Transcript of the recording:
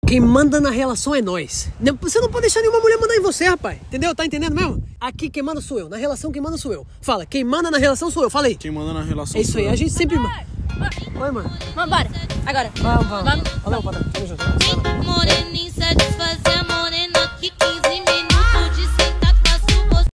Quem manda na relação é nós. Você não pode deixar nenhuma mulher mandar em você, rapaz. Entendeu? Tá entendendo mesmo? Aqui quem manda sou eu. Na relação quem manda sou eu. Fala, quem manda na relação sou eu. Fala aí. Quem manda na relação É isso sou aí, eu. a gente sempre... Oi, mano. Vambora. Agora. Vamos. Valeu, patrão. Tamo junto.